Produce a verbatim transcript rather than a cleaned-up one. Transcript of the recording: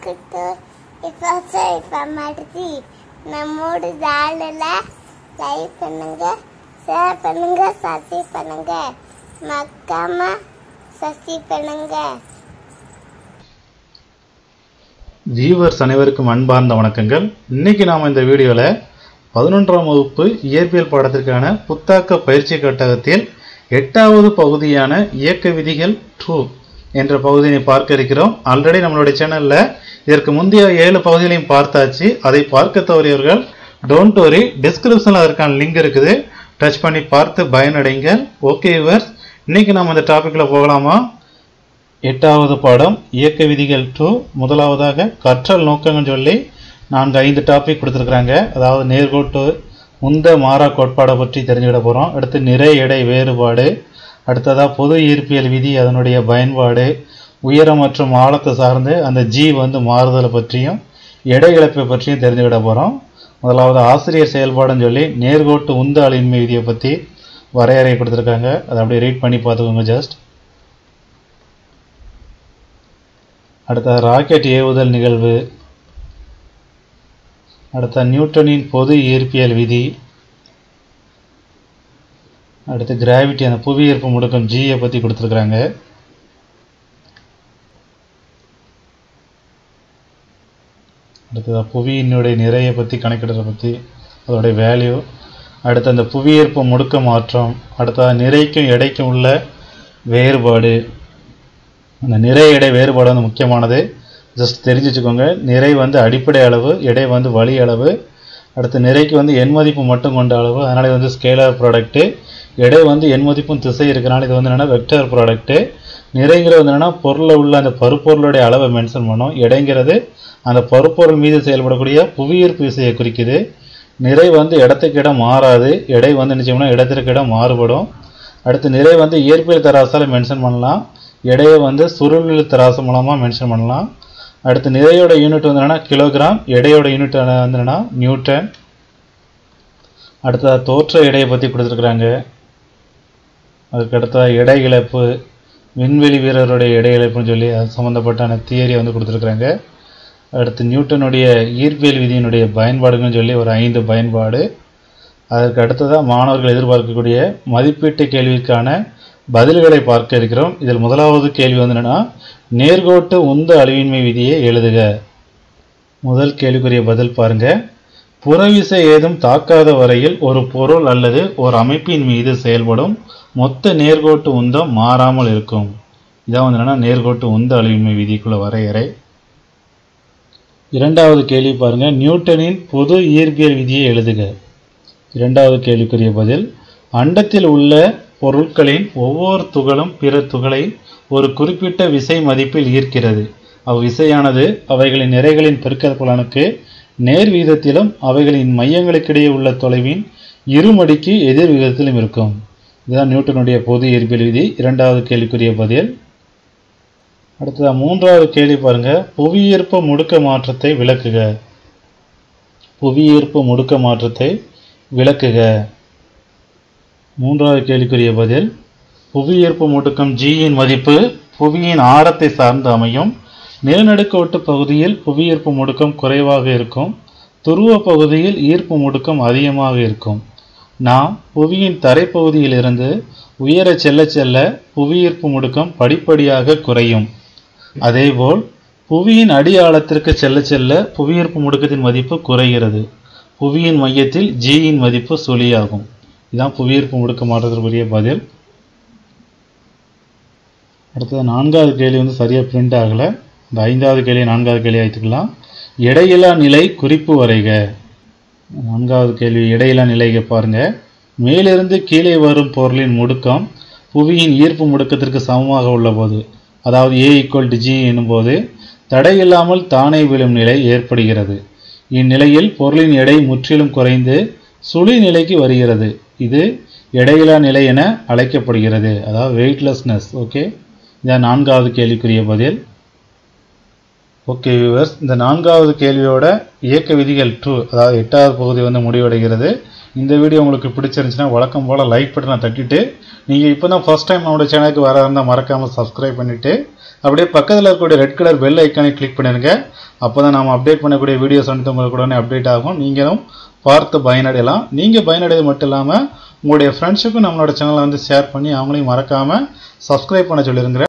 கிட்ட இப்போ இப்போ மாட்டி நம்மோட சேனல்ல லைக் பண்ணுங்க, ஷேர் பண்ணுங்க, சப்ஸ்கிரைப் பண்ணுங்க, மறக்காம சப்ஸ்கிரைப் பண்ணுங்க. வியூவர்ஸ் அனைவருக்கும் அன்பார்ந்த வணக்கங்கள். இன்னைக்கு நாம இந்த வீடியோல பதினொன்றாம் வகுப்பு இயற்பியல் பாடத்திற்கான புத்தாக்க பயிற்சி கட்டகத்தில் எட்டாவது பகுதியான இயக்க விதிகள் டூ என்ற பகுதியை பார்க்க இருக்கிறோம். ஆல்ரெடி நம்மளுடைய சேனல்ல இதற்கு முந்தைய ஏழு பகுதிகளையும் பார்த்தாச்சு. அதை பார்க்க தவறியவர்கள் டோன்ட் வரி, டிஸ்கிரிப்ஷன்ல அதற்கான லிங்க் இருக்குது, டச் பண்ணி பார்த்து பயனடைங்க. ஓகே வியூவர்ஸ், இன்னைக்கு நம்ம இந்த டாபிக்ல போகலாமா? எட்டாவது பாடம் இயக்க விதிகள் டூ. முதலாவதாக கற்றல் நோக்கங்கள் சொல்லி நான்கு ஐந்து டாபிக் கொடுத்துருக்குறாங்க. அதாவது நேர்கோட்டு உந்த மாறா கோட்பாடை பற்றி தெரிஞ்சுக்கிட போகிறோம். அடுத்து நிறை எடை வேறுபாடு, அடுத்ததாக பொது ஈர்ப்பியல் விதி அதனுடைய பயன்பாடு, உயரம் மற்றும் ஆழத்தை சார்ந்து அந்த ஜி வந்து மாறுதலை பற்றியும் எடை இழப்பை பற்றியும் தெரிஞ்சுக்கிட போகிறோம். முதலாவது ஆசிரியர் செயல்பாடுன்னு சொல்லி நேர்கோட்டு உந்த அழின்மை விதியை பற்றி வரையறை கொடுத்துருக்காங்க. அதை அப்படியே ரீட் பண்ணி பார்த்துக்கோங்க ஜஸ்ட். அடுத்த ராக்கெட் ஏவுதல் நிகழ்வு, அடுத்த நியூட்டனின் பொது ஈர்ப்பியல் விதி, அடுத்து கிராவிட்டி அந்த புவி ஈர்ப்பு முடுக்கம் ஜியை பற்றி கொடுத்துருக்குறாங்க. அடுத்தது புவியினுடைய நிறையை பற்றி கணக்கிடுறத பற்றி அதோடைய வேல்யூ, அடுத்து அந்த புவி ஈர்ப்பு முடுக்க மாற்றம், அடுத்த நிறைக்கும் எடைக்கும் உள்ள வேறுபாடு. அந்த நிறை எடை வேறுபாடு வந்து முக்கியமானது, ஜஸ்ட் தெரிஞ்சு வச்சுக்கோங்க. நிறை வந்து அடிப்படை அளவு, எடை வந்து வழி அளவு. அடுத்து நிறைக்கு வந்து எண் மதிப்பு மட்டும் கொண்ட அளவு, அதனால் இது வந்து ஸ்கேலார் ப்ராடக்ட்டு. எடை வந்து எண் மதிப்பும் திசை இருக்கிறனால இது வந்து என்னென்னா வெக்டர் ப்ராடக்ட்டு. நிறைங்கிறது வந்து என்னென்னா பொருளில் உள்ள அந்த பருப்பொருளுடைய அளவை மென்ஷன் பண்ணும். எடைங்கிறது அந்த பருப்பொருள் மீது செயல்படக்கூடிய புவியீர்ப்பு விசையை குறிக்குது. நிறை வந்து இடத்துக்கு இடம் மாறாது, எடை வந்து என்ன செய்யணும்னா இடத்திற்கு இடம் மாறுபடும். அடுத்து நிறை வந்து இயற்பியல் தராசால் மென்ஷன் பண்ணலாம், எடையை வந்து சுருளியல் தராசு மூலமாக மென்ஷன் பண்ணலாம். அடுத்து நிறையோட யூனிட் வந்து என்னன்னா கிலோகிராம், எடையோட யூனிட் வந்து என்னன்னா நியூட்டன். அடுத்தது தோற்ற எடையை பற்றி கொடுத்துருக்குறாங்க. அதுக்கு அடுத்தது எடை இழப்பு, விண்வெளி வீரருடைய எடை இழப்புன்னு சொல்லி அது சம்மந்தப்பட்ட தியரியை வந்து கொடுத்துருக்குறாங்க. அடுத்து நியூட்டனுடைய ஈர்ப்பியல் விதியினுடைய பயன்பாடுகள்னு சொல்லி ஒரு ஐந்து பயன்பாடு. அதற்கு அடுத்ததாக மாணவர்கள் எதிர்பார்க்கக்கூடிய மதிப்பீட்டு கேள்விக்கான பதில்களை பார்க்க இருக்கிறோம். இதில் முதலாவது கேள்வி வந்து என்னன்னா நேர்கோட்டு உந்த அழிவின்மை விதியை எழுதுக. முதல் கேள்விக்குரிய பதில் பாருங்க. புறவிசை ஏதும் தாக்காத வரையில் ஒரு பொருள் அல்லது ஒரு அமைப்பின் மீது செயல்படும் மொத்த நேர்கோட்டு உந்தம் மாறாமல் இருக்கும். இதான் வந்து என்னன்னா நேர்கோட்டு உந்த அழிவின்மை விதிக்குள்ள வரையறை. இரண்டாவது கேள்வி பாருங்க. நியூட்டனின் பொது இயற்பியல் விதியை எழுதுக. இரண்டாவது கேள்விக்குரிய பதில், அண்டத்தில் உள்ள பொருட்களின் ஒவ்வொரு துகளும் பிற துகளை ஒரு குறிப்பிட்ட விசை மதிப்பில் ஈர்க்கிறது. அவ்விசையானது அவைகளின் நிறைகளின் பெருக்கற்பலனுக்கு நேர் விகிதத்திலும் அவைகளின் மையங்களுக்கிடையே உள்ள தொலைவின் இருமடிக்கு எதிர் விகிதத்திலும் இருக்கும். இதுதான் நியூட்டனுடைய பொது இயற்பியல் விதி. இரண்டாவது கேள்விக்குரிய பதில். அடுத்தது மூன்றாவது கேள்வி பாருங்க. புவியீர்ப்பு முடுக்க மாற்றத்தை விளக்குக. புவியீர்ப்பு முடுக்க மாற்றத்தை விளக்குக. மூன்றாவது கேள்விக்குரிய பதில், புவியீர்ப்பு முடுக்கம் ஜியின் மதிப்பு புவியின் ஆரத்தை சார்ந்து அமையும். நிலநடுக்கோட்டு பகுதியில் புவியீர்ப்பு முடுக்கம் குறைவாக இருக்கும், துருவ பகுதியில் ஈர்ப்பு முடுக்கம் அதிகமாக இருக்கும். நாம் புவியின் தரைப்பகுதியில் இருந்து உயர செல்ல செல்ல புவியீர்ப்பு முடுக்கம் படிப்படியாக குறையும். அதேபோல் புவியின் அடி ஆழத்திற்கு செல்ல செல்ல புவியீர்ப்பு முடுக்கத்தின் மதிப்பு குறைகிறது. புவியின் மையத்தில் ஜியின் மதிப்பு சுழியாகும். இதுதான் புவியீர்ப்பு முடுக்க மாற்றத்திற்குரிய பதில். அடுத்தது நான்காவது கேள்வி வந்து சரியாக பிரிண்ட் ஆகலை. இந்த ஐந்தாவது கேள்வி நான்காவது கேள்வி ஆயிட்டுக்கலாம். எடையில்லா நிலை குறிப்பு வரைக. நான்காவது கேள்வி எடையில்லா நிலையை பாருங்க. மேலிருந்து கீழே வரும் பொருளின் முடுக்கம் புவியின் ஈர்ப்பு முடுக்கத்திற்கு சமமாக உள்ள போது, அதாவது ஏ ஈக்குவல் டு ஜி என்னும் போது தடையில்லாமல் தானே விழும் நிலை ஏற்படுகிறது. இந்நிலையில் பொருளின் எடை முற்றிலும் குறைந்து சுழி நிலைக்கு வருகிறது. இது எடையில்லா நிலை என அழைக்கப்படுகிறது, அதாவது வெயிட்லெஸ்னஸ். ஓகே, இதான் நான்காவது கேள்விக்குரிய பதில். ஓகே வியூவர்ஸ், இந்த நான்காவது கேள்வியோட இயக்க விதிகள் டூ, அதாவது எட்டாவது பகுதி வந்து முடிவடைகிறது. இந்த வீடியோ உங்களுக்கு பிடிச்சிருந்துச்சுன்னா வழக்கம் போல் லைக் பட்டனை தட்டிட்டு, நீங்கள் இப்போ தான் ஃபஸ்ட் டைம் நம்மளோட சேனலுக்கு வர இருந்தால் மறக்காமல் சப்ஸ்கிரைப் பண்ணிவிட்டு அப்படியே பக்கத்தில் இருக்கக்கூடிய ரெட் கலர் பெல் ஐக்கானை கிளிக் பண்ணிடுங்க. அப்போ தான் நாம் அப்டேட் பண்ணக்கூடிய வீடியோஸ் வந்து உங்களுக்கு உடனே அப்டேட் ஆகும். நீங்களும் பார்த்து பயனடையலாம். நீங்கள் பயனடைவது மட்டும் இல்லாமல் உங்களுடைய ஃப்ரெண்ட்ஸுக்கும் நம்மளோட சேனலை வந்து ஷேர் பண்ணி அவங்களையும் மறக்காமல் சப்ஸ்கிரைப் பண்ண சொல்லிருங்க.